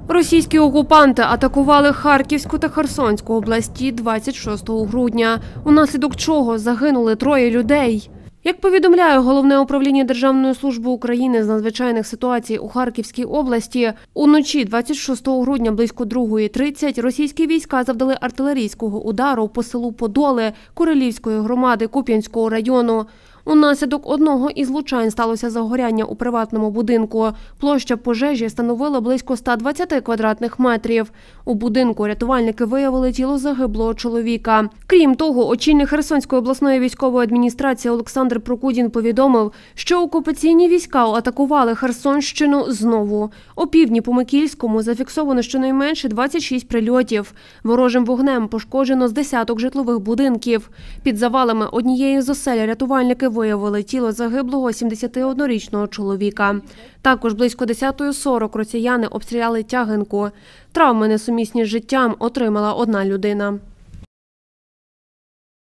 Російські окупанти атакували Харківську та Херсонську області 26 грудня, унаслідок чого загинули 3 людей. Як повідомляє Головне управління Державної служби України з надзвичайних ситуацій у Харківській області, уночі 26 грудня близько 2:30 російські війська завдали артилерійського удару по селу Подоли Курилівської громади Куп'янського району. Унаслідок одного із влучань сталося загоряння у приватному будинку. Площа пожежі становила близько 120 квадратних метрів. У будинку рятувальники виявили тіло загиблого чоловіка. Крім того, очільник Херсонської обласної військової адміністрації Олександр Прокудін повідомив, що окупаційні війська атакували Херсонщину знову. Опівдні по Микільському зафіксовано щонайменше 26 прильотів. Ворожим вогнем пошкоджено з десяток житлових будинків. Під завалами однієї з осель рятувальники виявили тіло загиблого 71-річного чоловіка. Також близько 10:40 росіяни обстріляли Тягинку. Травми, несумісні з життям, отримала одна людина.